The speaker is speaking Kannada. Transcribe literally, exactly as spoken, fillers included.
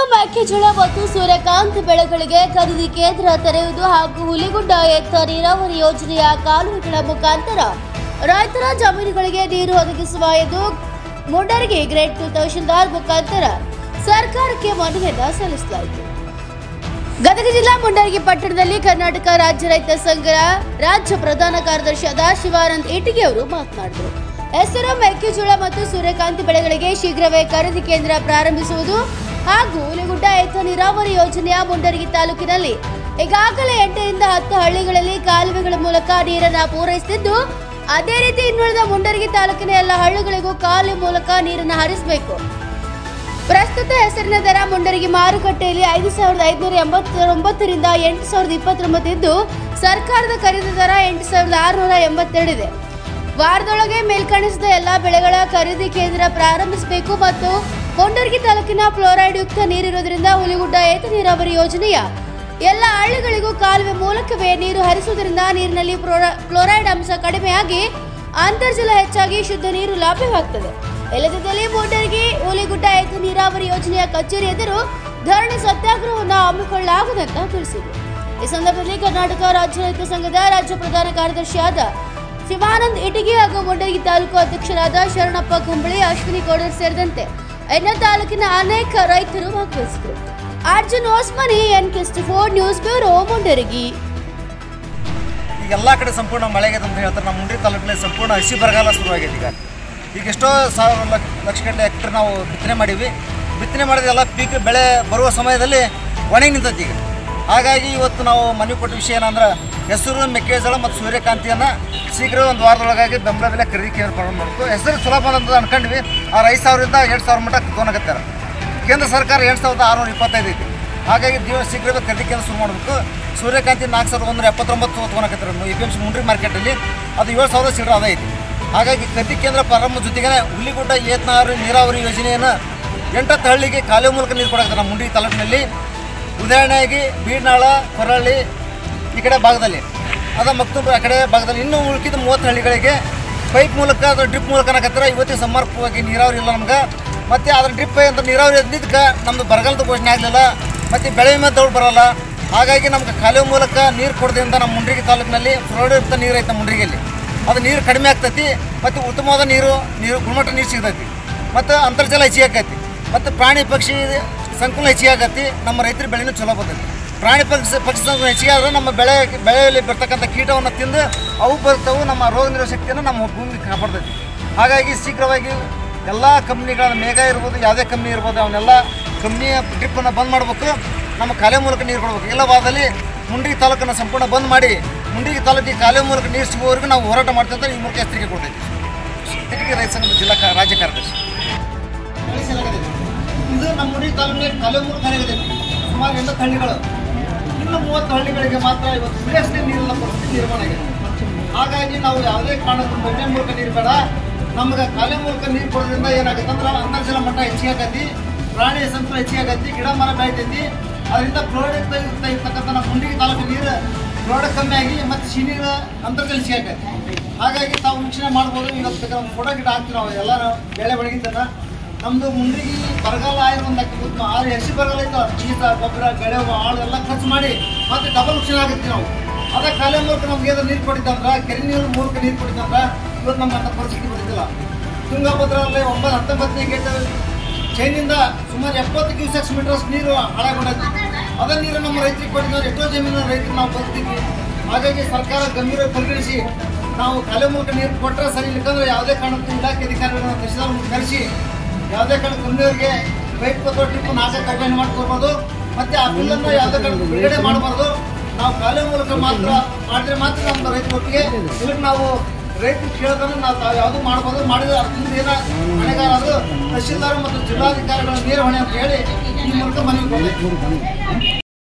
ಮೆಕ್ಕೆಜೋಳ ಮತ್ತು ಸೂರ್ಯಕಾಂತಿ ಬೆಳೆಗಳಿಗೆ ಖರೀದಿ ಕೇಂದ್ರ ತೆರೆಯುವುದು ಹಾಗೂ ಹುಲಿಗುಡ್ಡ ಎತ್ತ ನೀರಾವರಿ ಯೋಜನೆಯ ಕಾಲುವೆಗಳ ಮುಖಾಂತರ ರೈತರ ಜಮೀನುಗಳಿಗೆ ನೀರು ಒದಗಿಸುವ ಎಂದು ಮುಂಡರಗಿ ಗ್ರೇಡ್ ಟು ತಹಶೀಲ್ದಾರ್ ಮುಖಾಂತರ ಸರ್ಕಾರಕ್ಕೆ ಮನವಿಯನ್ನು ಸಲ್ಲಿಸಲಾಯಿತು. ಗದಗ ಜಿಲ್ಲಾ ಮುಂಡರಗಿ ಪಟ್ಟಣದಲ್ಲಿ ಕರ್ನಾಟಕ ರಾಜ್ಯ ರೈತ ಸಂಘದ ರಾಜ್ಯ ಪ್ರಧಾನ ಕಾರ್ಯದರ್ಶಿಯಾದ ಶಿವಾನಂದ್ ಇಟಿಗಿ ಅವರು ಮಾತನಾಡಿದರು. ಹೆಸರು ಮೆಕ್ಕೆಜೋಳ ಮತ್ತು ಸೂರ್ಯಕಾಂತಿ ಬೆಳೆಗಳಿಗೆ ಶೀಘ್ರವೇ ಖರೀದಿ ಕೇಂದ್ರ ಪ್ರಾರಂಭಿಸುವುದು ಹಾಗೂ ಹುಲಿಗುಡ್ಡ ಎತ್ತ ನೀರಾವರಿ ಯೋಜನೆಯ ಮುಂಡರಗಿ ತಾಲೂಕಿನಲ್ಲಿ ಈಗಾಗಲೇ ಎಂಟರಿಂದ ಹತ್ತು ಹಳ್ಳಿಗಳಲ್ಲಿ ಕಾಲುವೆಗಳ ಮೂಲಕ ನೀರನ್ನು ಪೂರೈಸುತ್ತಿದ್ದು, ಅದೇ ರೀತಿ ಇನ್ನುಳಿದ ಮುಂಡರಗಿ ತಾಲೂಕಿನ ಎಲ್ಲ ಹಳ್ಳಿಗಳಿಗೂ ಕಾಲುವೆ ಮೂಲಕ ನೀರನ್ನು ಹರಿಸಬೇಕು. ಪ್ರಸ್ತುತ ಹೆಸರಿನ ದರ ಮುಂಡರಗಿ ಮಾರುಕಟ್ಟೆಯಲ್ಲಿ ಐದು ಸಾವಿರದ ಐದುನೂರ ಎಂಬತ್ತೊಂಬತ್ತರಿಂದ ಎಂಟು ಸಾವಿರದ ಇಪ್ಪತ್ತೊಂಬತ್ತು ಇದ್ದು, ಸರ್ಕಾರದ ಖರೀದಿ ದರ ಎಂಟು ಸಾವಿರದ ಆರುನೂರ ಎಂಬತ್ತೆರಡಿದೆ. ವಾರದೊಳಗೆ ಮೇಲ್ಕಾಣಿಸಿದ ಎಲ್ಲಾ ಬೆಳೆಗಳ ಖರೀದಿ ಕೇಂದ್ರ ಪ್ರಾರಂಭಿಸಬೇಕು ಮತ್ತು ಮುಂಡರಗಿ ತಾಲೂಕಿನ ಫ್ಲೋರೈಡ್ ಯುಕ್ತ ನೀರಿರುವುದರಿಂದ ಹುಲಿಗುಡ್ಡ ಏತ ನೀರಾವರಿ ಯೋಜನೆಯ ಎಲ್ಲ ಹಳ್ಳಿಗಳಿಗೂ ಕಾಲುವೆ ಮೂಲಕವೇ ನೀರು ಹರಿಸುವುದರಿಂದ ನೀರಿನಲ್ಲಿ ಫ್ಲೋರೈಡ್ ಅಂಶ ಕಡಿಮೆಯಾಗಿ ಅಂತರ್ಜಲ ಹೆಚ್ಚಾಗಿ ಶುದ್ಧ ನೀರು ಲಭ್ಯವಾಗುತ್ತದೆ. ಇಲ್ಲದಿದ್ದಲ್ಲಿ ಮುಂಡರಗಿ ಹುಲಿಗುಡ್ಡ ಏತ ನೀರಾವರಿ ಯೋಜನೆಯ ಕಚೇರಿ ಎದುರು ಧರಣಿ ಸತ್ಯಾಗ್ರಹವನ್ನು ಹಮ್ಮಿಕೊಳ್ಳಲಾಗುವುದು ಅಂತ ತಿಳಿಸಿದರು. ಈ ಸಂದರ್ಭದಲ್ಲಿ ಕರ್ನಾಟಕ ರಾಜ್ಯ ರೈತ ಸಂಘದ ರಾಜ್ಯ ಪ್ರಧಾನ ಕಾರ್ಯದರ್ಶಿಯಾದ ಶಿವಾನಂದ್ ಇಟಿಗಿ ಹಾಗೂ ಮುಂಡರಗಿ ತಾಲೂಕು ಅಧ್ಯಕ್ಷರಾದ ಶರಣಪ್ಪ ಕಂಬಳಿ, ಅಶ್ವಿನಿ ಗೌಡರ್ ಸೇರಿದಂತೆ ಎನ್ನ ತಾಲೂಕಿನ ಅನೇಕ ರೈತರು ಭಾಗವಹಿಸಿದರು. Arjun Osmani, N K four news bureau, Mundaragi. ಈಗ ಎಲ್ಲ ಕಡೆ ಸಂಪೂರ್ಣ ಮಳೆಗೆ ಅಂತ ಹೇಳ್ತಾರೆ. ನಮ್ಮ ಮುಂಡರಗಿ ತಾಲೂಕಿನಲ್ಲಿ ಸಂಪೂರ್ಣ ಹಸಿ ಬರಗಾಲ ಶುರುವಾಗಿದೆ. ಈಗ ಈಗ ಎಷ್ಟೋ ಸಾವಿರ ಲಕ್ಷ ಲಕ್ಷ ಗಟ್ಟಲೆ ಹೆಕ್ಟರ್ ನಾವು ಬಿತ್ತನೆ ಮಾಡೀವಿ. ಬಿತ್ತನೆ ಮಾಡಿದೆಲ್ಲ ಪೀಕ್ ಬೆಳೆ ಬರುವ ಸಮಯದಲ್ಲಿ ಒಣಗಿ ನಿಂತೈತಿ. ಈಗ ಹಾಗಾಗಿ ಇವತ್ತು ನಾವು ಮನವಿ ಕೊಟ್ಟ ವಿಷಯ ಏನಂದ್ರೆ ಹೆಸರು ಮೆಕ್ಕೆಜೋಳ ಮತ್ತು ಸೂರ್ಯಕಾಂತಿಯನ್ನು ಶೀಘ್ರ ಒಂದು ವಾರದೊಳಗಾಗಿ ಬೆಂಬಲ ಬೆಲೆ ಖರೀದಿ ಕೇಂದ್ರ ಪ್ರಾರಂಭ ಮಾಡಬೇಕು. ಹೆಸರು ಸುಲಭ ಅಂತ ಅನ್ಕೊಂಡ್ವಿ. ಆರು ಐದು ಸಾವಿರದಿಂದ ಎಂಟು ಸಾವಿರ ಮಟ್ಟ ತೊಗೊಳಕತ್ತಾರೆ. ಕೇಂದ್ರ ಸರ್ಕಾರ ಎಂಟು ಸಾವಿರದ ಆರುನೂರ ಇಪ್ಪತ್ತೈದು ಐತಿ. ಹಾಗಾಗಿ ದಿವ ಶೀಘ್ರವೇ ಖರೀದಿ ಕೇಂದ್ರ ಶುರು ಮಾಡಬೇಕು. ಸೂರ್ಯಕಾಂತಿ ನಾಲ್ಕು ಸಾವಿರದ ಒಂದೂರ ಎಪ್ಪತ್ತೊಂಬತ್ತು ತೊಗೊಳಕತ್ತಾರೆ A P M C Mundri ಮಾರ್ಕೆಟಲ್ಲಿ. ಅದು ಏಳು ಸಾವಿರದ ಚಿಲ್ಲರೆ ಅದ ಐತಿ. ಹಾಗಾಗಿ ಖರೀದಿ ಕೇಂದ್ರ ಪ್ರಾರಂಭ ಜೊತೆಗೆ ಹುಲಿಗುಡ್ಡ ಏತ ನೀರಾವರಿ ಯೋಜನೆಯನ್ನು ಎಂಟತ್ತು ಹಳ್ಳಿಗೆ ಕಾಲುವೆ ಮೂಲಕ ನೀರು ಕೊಡಕತ್ತಾರೆ. ನಮ್ಮ ಮುಂಡರಗಿ ತಾಲೂಕಿನಲ್ಲಿ ಉದಾಹರಣೆಯಾಗಿ ಬೀಡ್ನಾಳ, ಕೊರಳ್ಳಿ ಈ ಕಡೆ ಭಾಗದಲ್ಲಿ ಅದ ಮಕ್ತೂರು ಆ ಕಡೆ ಭಾಗದಲ್ಲಿ ಇನ್ನೂ ಉಳ್ಕಿದ ಮೂವತ್ತು ಹಳ್ಳಿಗಳಿಗೆ ಪೈಪ್ ಮೂಲಕ ಅಥವಾ ಡ್ರಿಪ್ ಮೂಲಕ ಅನ್ನಕತ್ತಾರೆ. ಇವತ್ತಿಗೆ ಸಮರ್ಪಕವಾಗಿ ನೀರಾವರಿ ಇಲ್ಲ ನಮ್ಗೆ. ಮತ್ತು ಅದ್ರ ಡ್ರಿಪ್ ಅಂತ ನೀರಾವರಿ ಇದ್ದಿದ್ದಕ್ಕೆ ನಮ್ಮದು ಬರಗಾಲದ ಘೋಷಣೆ ಆಗಲಿಲ್ಲ ಮತ್ತು ಬೆಳೆ ವಿಮೆ ದೌಡ್ ಬರೋಲ್ಲ. ಹಾಗಾಗಿ ನಮ್ಗೆ ಕಾಲುವೆ ಮೂಲಕ ನೀರು ಕೊಡೋದ್ರಿಂದ ನಮ್ಮ ಮುಂಡರಗಿ ತಾಲೂಕಿನಲ್ಲಿ ಫ್ಲೋರೈಡ್ ನೀರು ಐತೆ. ಮುಂಡರಗಿಯಲ್ಲಿ ಅದು ನೀರು ಕಡಿಮೆ ಆಗ್ತೈತಿ ಮತ್ತು ಉತ್ತಮವಾದ ನೀರು ನೀರು ಗುಣಮಟ್ಟ ನೀರು ಸಿಗ್ತೈತಿ ಮತ್ತು ಅಂತರ್ಜಲ ಹೆಚ್ಚಿಗೆ ಆಕೈತಿ ಮತ್ತು ಪ್ರಾಣಿ ಪಕ್ಷಿ ಸಂಕುಲ ಹೆಚ್ಚಿಗೆ ಆಗತ್ತಿ. ನಮ್ಮ ರೈತರ ಬೆಳೆನೂ ಚಲೋ ಬರ್ತೈತಿ. ಪ್ರಾಣಿ ಪಕ್ಷಿ ಪಕ್ಷಿ ಸಂಕುಲ ಹೆಚ್ಚಿಗೆ ಆದರೆ ನಮ್ಮ ಬೆಳೆ ಬೆಳೆಯಲ್ಲಿ ಬರ್ತಕ್ಕಂಥ ಕೀಟವನ್ನು ತಿಂದು ಅವು ಬರ್ತವೆ. ನಮ್ಮ ರೋಗ ನಿರೋಧಕ ಶಕ್ತಿಯನ್ನು ನಮ್ಮ ಭೂಮಿಗೆ ಕಾಪಾಡ್ತೈತಿ. ಹಾಗಾಗಿ ಶೀಘ್ರವಾಗಿ ಎಲ್ಲ ಕಂಪ್ನಿಗಳ ಮೇಘ ಇರ್ಬೋದು, ಯಾವುದೇ ಕಂಪ್ನಿ ಇರ್ಬೋದು, ಅವನ್ನೆಲ್ಲ ಕಂಪ್ನಿಯ ಡ್ರಿಪ್ಪನ್ನು ಬಂದ್ ಮಾಡಬೇಕು. ನಮ್ಮ ಕಾಲುವೆ ಮೂಲಕ ನೀರು ಕೊಡಬೇಕು. ಇಲ್ಲವಾದಲ್ಲಿ ಮುಂಡರಗಿ ತಾಲೂಕನ್ನು ಸಂಪೂರ್ಣ ಬಂದ್ ಮಾಡಿ ಮುಂಡರಗಿ ತಾಲೂಕಿಗೆ ಕಾಲುವೆ ಮೂಲಕ ನೀರು ಸಿಗುವವರೆಗೂ ನಾವು ಹೋರಾಟ ಮಾಡ್ತೀವಿ ಅಂತ ಈ ಮೂಲಕ ಎಚ್ಚರಿಕೆ ಕೊಡ್ತೈತಿ. ಇಟಿಗಿ ರೈತ ಸಂಘದ ಜಿಲ್ಲಾ ರಾಜ್ಯ ಕಾರ್ಯದರ್ಶಿ. ಇದು ನಮ್ಮ ಮುಂಡರಗಿ ತಾಲೂಕಿನಲ್ಲಿ ಕಾಲುವೆ ಮೂಲಕ ಹರಿಯತೈತಿ. ಸುಮಾರು ಎಂಟತ್ತು ಹಳ್ಳಿಗಳು, ಇನ್ನು ಮೂವತ್ತು ಹಳ್ಳಿಗಳಿಗೆ ಮಾತ್ರ ಇವತ್ತು ಕುಡಿಯೋಷ್ಟೇ ನೀರಿನ ಪರಿಸ್ಥಿತಿ ನಿರ್ಮಾಣ ಆಗಿದೆ. ಹಾಗಾಗಿ ನಾವು ಯಾವುದೇ ಕಾರಣಕ್ಕೂ ಬೆಣ್ಣೆ ಮೂಲಕ ನೀರು ಬೇಡ, ನಮ್ಗೆ ಕಾಲುವೆ ಮೂಲಕ ನೀರು ಕೊಡೋದ್ರಿಂದ ಏನಾಗುತ್ತೆ ಅಂದ್ರೆ ಅಂತರ್ಜಲ ಮಟ್ಟ ಹೆಚ್ಚಿಗೆ ಆಗೈತಿ, ಪ್ರಾಣಿ ಸಂಕುಲ ಹೆಚ್ಚಿಗೆ ಆಗೈತಿ, ಗಿಡ ಮರ ಬೆಳಿತೈತಿ. ಅದರಿಂದ ಫ್ಲೋರೈಡ್ ಇರ್ತಕ್ಕಂಥ ನಮ್ಮ ಮುಂಡರಗಿ ತಾಲೂಕು ನೀರು ಫ್ಲೋರೈಡ್ ಕಮ್ಮಿ ಆಗಿ ಮತ್ತು ಸಿನೀರು ಅಂತರ್ಜಲ ಹೆಚ್ಚಿಗೆ ಆಗೈತಿ. ಹಾಗಾಗಿ ತಾವು ವೀಕ್ಷಣೆ ಮಾಡ್ಬೋದು. ಇವತ್ತು ಬೇಕಾದ್ರೆ ಫೋಟೋ ಗಿಡ ಹಾಕ್ತೀವಿ ನಾವು ಎಲ್ಲರೂ ಬೆಳೆ ಬೆಳಗಿದ್ದಾನ. ನಮ್ಮದು ಮುಂಡರಗಿ ಬರಗಾಲ ಆಯ್ತು ಒಂದು ಗೊತ್ತು ಆರು ಹಸಿ ಬರಗಾಲ ಐತೆ. ಬೀಜ ಗೊಬ್ಬರ ಗಳೆ ಆಳು ಎಲ್ಲ ಖರ್ಚು ಮಾಡಿ ಮತ್ತೆ ಡಬಲ್ ವೃಕ್ಷಣ ಆಗುತ್ತೆ. ನಾವು ಅದೇ ಕಾಲುವೆ ಮೂಲಕ ನಮ್ಗೆ ಏನಾದ್ರು ನೀರು ಕೊಟ್ಟಿದ್ದಂದ್ರೆ, ಕೆರೆ ನೀರು ಮೂಲಕ ನೀರು ಕೊಟ್ಟಿದ್ದಂದ್ರೆ ಇವತ್ತು ನಮ್ಮ ಅಂತ ಪರಿಸ್ಥಿತಿ ಬಂದಿದ್ದಿಲ್ಲ. ತುಂಗಭದ್ರಲ್ಲಿ ಒಂಬತ್ತು ಹತ್ತೊಂಬತ್ತನೇ ಗೇಟ್ ಚೈನಿಂದ ಸುಮಾರು ಎಪ್ಪತ್ತು ಕ್ಯೂಸೆಕ್ಸ್ ಮೀಟರ್ಸ್ ನೀರು ಹಾಳಾಗೊಂಡೈತಿ. ಅದೇ ನೀರು ನಮ್ಮ ರೈತರಿಗೆ ಕೊಟ್ಟಿದ್ದಾರೆ. ಎಷ್ಟೋ ಜಮೀನು ರೈತರು ನಾವು ಬರ್ತೀವಿ. ಹಾಗಾಗಿ ಸರ್ಕಾರ ಗಂಭೀರ ಪರಿಗಣಿಸಿ ನಾವು ಕಾಲುವೆ ಮೂಲಕ ನೀರು ಕೊಟ್ಟರೆ ಸರಿ. ಇಲ್ಲಂದ್ರೆ ಯಾವುದೇ ಕಾರಣಕ್ಕೂ ಇಲಾಖೆ ಅಧಿಕಾರಿಗಳನ್ನ ತಹಶೀಲ್ದಾರ್ ಕರೆಸಿ ಯಾವುದೇ ಕಾರಣ ಕಂಪ್ನಿಯವರಿಗೆ ಪೈಪ್ ಅಥವಾ ಟಿಪ್ ನಾಲ್ಕು ಅವಕಾಶ ಮಾಡ್ಕೊಳ್ಬೋದು. ಮತ್ತು ಆ ಬಿಲ್ಲನ್ನು ಯಾವುದೇ ಕಾರಣಕ್ಕೂ ಬಿಡುಗಡೆ ಮಾಡಬಾರ್ದು. ನಾವು ಕಾಲುವೆ ಮೂಲಕ ಮಾತ್ರ ಮಾಡಿದ್ರೆ ಮಾತ್ರ ನಮ್ಮ ರೈತರ ಒಟ್ಟಿಗೆ ಇದಕ್ಕೆ ನಾವು ರೈತರು ಕೇಳೋದನ್ನು ನಾವು ತಾವು ಯಾವುದೂ ಮಾಡ್ಬೋದು. ಮಾಡಿದ್ರೆ ಅದರಿಂದ ಏನೋ ಹೊಣೆಗಾರ ಅದು ತಹಶೀಲ್ದಾರ್ ಮತ್ತು ಜಿಲ್ಲಾಧಿಕಾರಿಗಳ ನೇರ ಹೊಣೆ ಅಂತ ಹೇಳಿ ಈ ಮೂಲಕ ಮನವಿ ಕೊಡಬೇಕು.